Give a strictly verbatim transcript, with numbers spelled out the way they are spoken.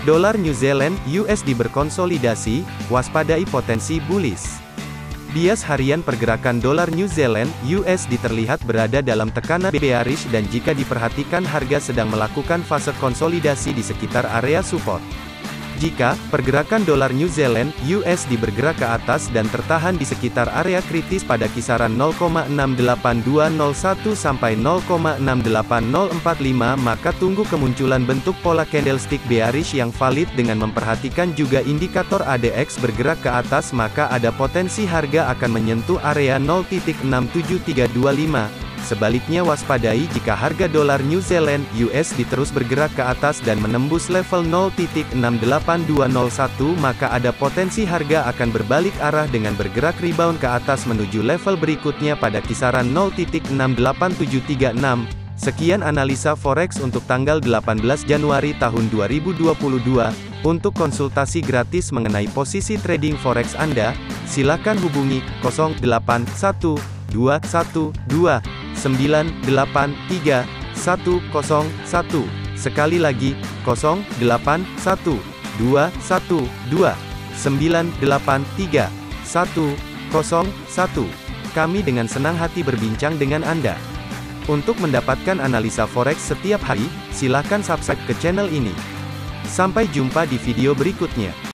Dolar New Zealand U S D berkonsolidasi, waspadai potensi bullish. Bias harian pergerakan dolar New Zealand U S D terlihat berada dalam tekanan bearish dan jika diperhatikan harga sedang melakukan fase konsolidasi di sekitar area support. Jika pergerakan dolar New Zealand U S D bergerak ke atas dan tertahan di sekitar area kritis pada kisaran nol koma enam delapan dua nol satu sampai nol koma enam delapan nol empat lima, maka tunggu kemunculan bentuk pola candlestick bearish yang valid dengan memperhatikan juga indikator A D X bergerak ke atas, maka ada potensi harga akan menyentuh area nol titik enam tujuh tiga dua lima. Sebaliknya waspadai jika harga dolar New Zealand U S D terus bergerak ke atas dan menembus level nol titik enam delapan dua nol satu, maka ada potensi harga akan berbalik arah dengan bergerak rebound ke atas menuju level berikutnya pada kisaran nol titik enam delapan tujuh tiga enam. Sekian analisa forex untuk tanggal delapan belas Januari tahun dua ribu dua puluh dua. Untuk konsultasi gratis mengenai posisi trading forex Anda, silakan hubungi nol delapan satu dua satu dua sembilan delapan tiga satu nol satu. Sekali lagi, nol delapan satu dua satu dua sembilan delapan tiga satu nol satu. Kami dengan senang hati berbincang dengan Anda. Untuk mendapatkan analisa forex setiap hari, silakan subscribe ke channel ini. Sampai jumpa di video berikutnya.